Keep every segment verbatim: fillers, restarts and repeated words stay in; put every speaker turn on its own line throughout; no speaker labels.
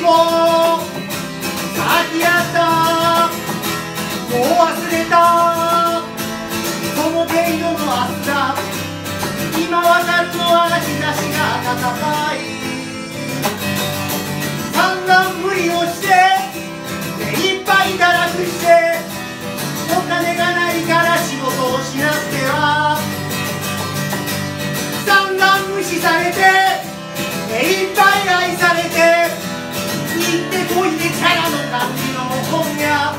も先やったもう忘れたその程度の明日だ今わかるのは日差しが暖かい散々無理をして目いっぱい堕落してお金がないから仕事をしなくては散々無視されて目いっぱい愛されて行ってこいでチャラの感じの本屋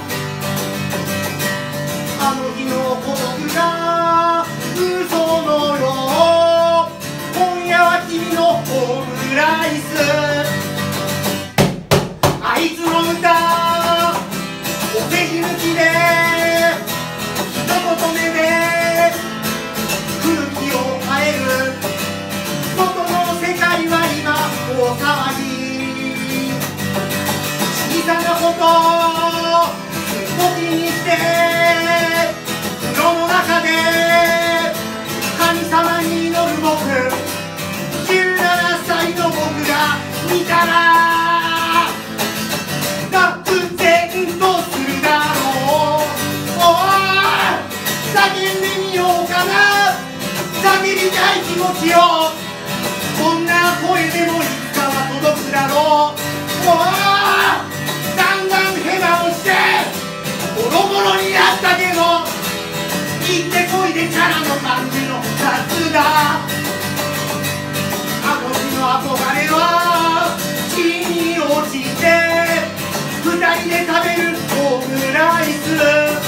あの日の孤独が嘘のよ今夜は君のオムライスあいつの歌お世辞抜きで一言目で空気を変える外の世界は今大騒ぎ小さなことすっと気にして風呂の中で神様に祈る僕じゅうななさいの僕が見たら愕然とするだろうおー叫んでみようかな叫びたい気持ちをこんな声でもいつかは届くだろうおーだんだんヘマをしてボロボロになったけど行ってこいでチャラの感じの夏だあの日の憧れは地に落ちて二人で食べるオムライス